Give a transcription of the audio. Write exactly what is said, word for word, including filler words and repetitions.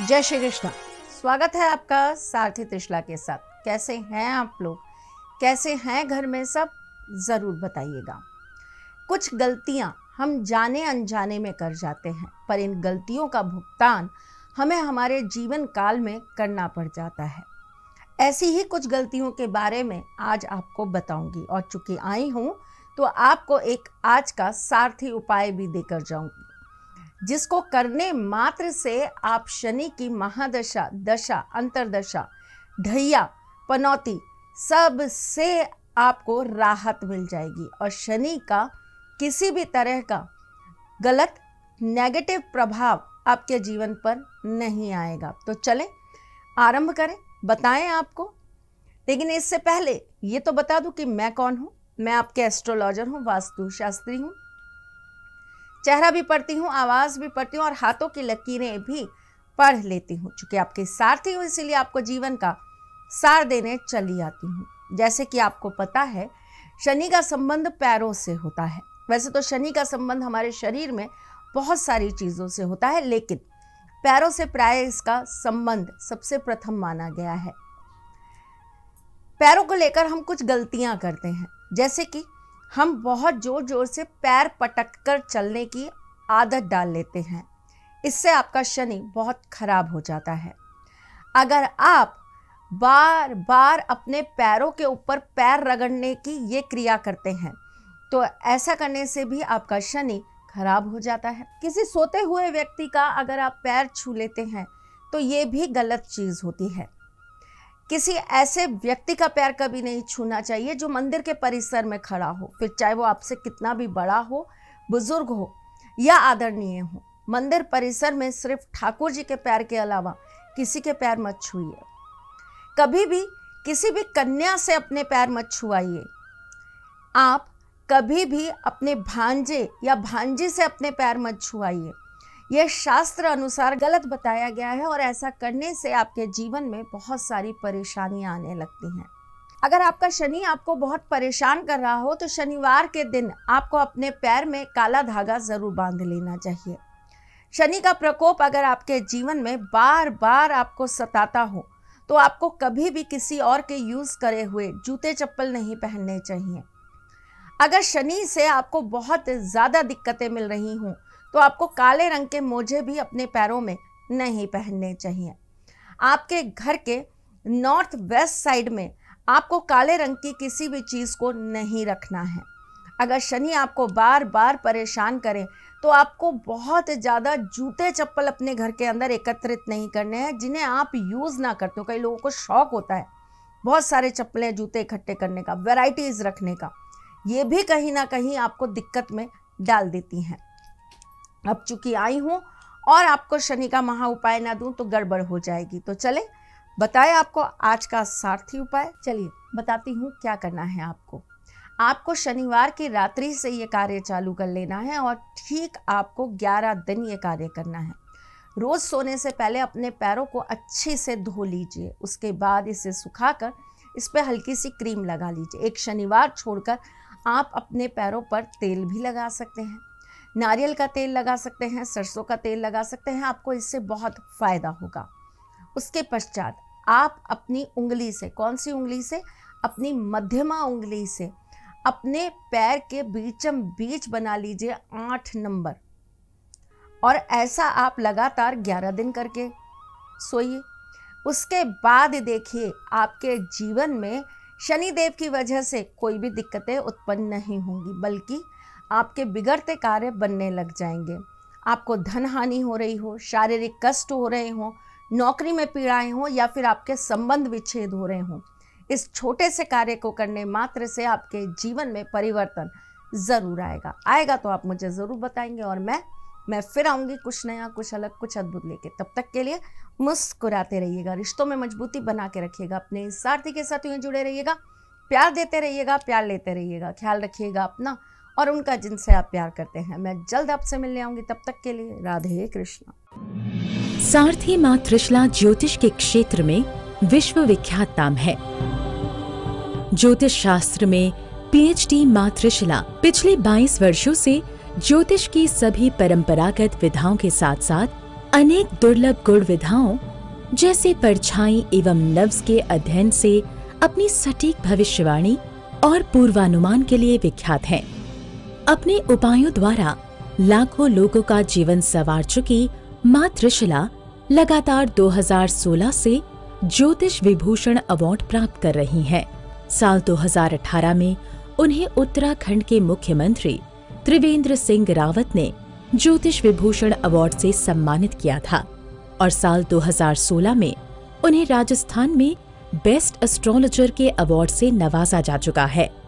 जय श्री कृष्ण। स्वागत है आपका सारथी त्रिशला के साथ। कैसे हैं आप लोग, कैसे हैं घर में सब, ज़रूर बताइएगा। कुछ गलतियां हम जाने अनजाने में कर जाते हैं, पर इन गलतियों का भुगतान हमें हमारे जीवन काल में करना पड़ जाता है। ऐसी ही कुछ गलतियों के बारे में आज आपको बताऊंगी, और चूंकि आई हूं तो आपको एक आज का सारथी उपाय भी देकर जाऊंगी, जिसको करने मात्र से आप शनि की महादशा, दशा, अंतरदशा, ढैया, पनौती सब से आपको राहत मिल जाएगी और शनि का किसी भी तरह का गलत नेगेटिव प्रभाव आपके जीवन पर नहीं आएगा। तो चलें आरंभ करें, बताएं आपको। लेकिन इससे पहले ये तो बता दूं कि मैं कौन हूं। मैं आपके एस्ट्रोलॉजर हूं, वास्तु शास्त्री हूं। चेहरा भी पढ़ती हूँ, आवाज़ भी पढ़ती हूँ और हाथों की लकीरें भी पढ़ लेती हूँ। चूँकि आपके सारथी हूँ इसीलिए आपको जीवन का सार देने चली आती हूँ। जैसे कि आपको पता है, शनि का संबंध पैरों से होता है। वैसे तो शनि का संबंध हमारे शरीर में बहुत सारी चीज़ों से होता है, लेकिन पैरों से प्राय इसका संबंध सबसे प्रथम माना गया है। पैरों को लेकर हम कुछ गलतियाँ करते हैं, जैसे कि हम बहुत ज़ोर ज़ोर से पैर पटक कर चलने की आदत डाल लेते हैं। इससे आपका शनि बहुत खराब हो जाता है। अगर आप बार बार अपने पैरों के ऊपर पैर रगड़ने की ये क्रिया करते हैं तो ऐसा करने से भी आपका शनि खराब हो जाता है। किसी सोते हुए व्यक्ति का अगर आप पैर छू लेते हैं तो ये भी गलत चीज़ होती है। किसी ऐसे व्यक्ति का पैर कभी नहीं छूना चाहिए जो मंदिर के परिसर में खड़ा हो, फिर चाहे वो आपसे कितना भी बड़ा हो, बुजुर्ग हो या आदरणीय हो। मंदिर परिसर में सिर्फ ठाकुर जी के पैर के अलावा किसी के पैर मत छुइए। कभी भी किसी भी कन्या से अपने पैर मत छुआइए। आप कभी भी अपने भांजे या भांजी से अपने पैर मत छुआइए। यह शास्त्र अनुसार गलत बताया गया है और ऐसा करने से आपके जीवन में बहुत सारी परेशानियां आने लगती हैं। अगर आपका शनि आपको बहुत परेशान कर रहा हो तो शनिवार के दिन आपको अपने पैर में काला धागा जरूर बांध लेना चाहिए। शनि का प्रकोप अगर आपके जीवन में बार बार आपको सताता हो तो आपको कभी भी किसी और के यूज़ करे हुए जूते चप्पल नहीं पहनने चाहिए। अगर शनि से आपको बहुत ज़्यादा दिक्कतें मिल रही हों तो आपको काले रंग के मोजे भी अपने पैरों में नहीं पहनने चाहिए। आपके घर के नॉर्थ वेस्ट साइड में आपको काले रंग की किसी भी चीज़ को नहीं रखना है। अगर शनि आपको बार बार परेशान करे तो आपको बहुत ज़्यादा जूते चप्पल अपने घर के अंदर एकत्रित नहीं करने हैं जिन्हें आप यूज़ ना करते हो। कई लोगों को शौक होता है बहुत सारे चप्पलें जूते इकट्ठे करने का, वैराइटीज़ रखने का। ये भी कहीं ना कहीं आपको दिक्कत में डाल देती हैं। अब चूंकि आई हूँ और आपको शनि का महा उपाय ना दूं तो गड़बड़ हो जाएगी। तो चले बताए आपको आज का सारथी उपाय। चलिए बताती हूँ क्या करना है आपको। आपको शनिवार की रात्रि से ये कार्य चालू कर लेना है और ठीक आपको ग्यारह दिन ये कार्य करना है। रोज़ सोने से पहले अपने पैरों को अच्छे से धो लीजिए। उसके बाद इसे सुखाकर इस पर हल्की सी क्रीम लगा लीजिए। एक शनिवार छोड़कर आप अपने पैरों पर तेल भी लगा सकते हैं। नारियल का तेल लगा सकते हैं, सरसों का तेल लगा सकते हैं। आपको इससे बहुत फ़ायदा होगा। उसके पश्चात आप अपनी उंगली से, कौन सी उंगली से, अपनी मध्यमा उंगली से अपने पैर के बीचम बीच बना लीजिए आठ नंबर, और ऐसा आप लगातार ग्यारह दिन करके सोइए। उसके बाद देखिए आपके जीवन में शनिदेव की वजह से कोई भी दिक्कतें उत्पन्न नहीं होंगी, बल्कि आपके बिगड़ते कार्य बनने लग जाएंगे। आपको धन हानि हो रही हो, शारीरिक कष्ट हो रहे हों, नौकरी में पीड़ाएं हों या फिर आपके संबंध विच्छेद हो रहे हों, इस छोटे से कार्य को करने मात्र से आपके जीवन में परिवर्तन ज़रूर आएगा। आएगा तो आप मुझे ज़रूर बताएंगे और मैं मैं फिर आऊँगी कुछ नया, कुछ अलग, कुछ अद्भुत लेके। तब तक के लिए मुस्कुराते रहिएगा, रिश्तों में मजबूती बना के रखिएगा, अपने इस सारथी के साथ यूँ जुड़े रहिएगा, प्यार देते रहिएगा, प्यार लेते रहिएगा, ख्याल रखिएगा अपना और उनका जिनसे आप प्यार करते हैं। मैं जल्द आपसे मिलने आऊंगी, तब तक के लिए राधे कृष्णा। सारथी मां त्रिशला ज्योतिष के क्षेत्र में विश्व विख्यात नाम है। ज्योतिष शास्त्र में पीएचडी मां त्रिशला पिछले बाईस वर्षों से ज्योतिष की सभी परंपरागत विधाओं के साथ साथ अनेक दुर्लभ गुण विधाओं जैसे परछाई एवं नव्स के अध्ययन से अपनी सटीक भविष्यवाणी और पूर्वानुमान के लिए विख्यात हैं। अपने उपायों द्वारा लाखों लोगों का जीवन संवार चुकी मां त्रिशला लगातार दो हज़ार सोलह से ज्योतिष विभूषण अवार्ड प्राप्त कर रही हैं। साल दो हज़ार अठारह में उन्हें उत्तराखंड के मुख्यमंत्री त्रिवेंद्र सिंह रावत ने ज्योतिष विभूषण अवार्ड से सम्मानित किया था और साल दो हज़ार सोलह में उन्हें राजस्थान में बेस्ट एस्ट्रोलॉजर के अवार्ड से नवाजा जा चुका है।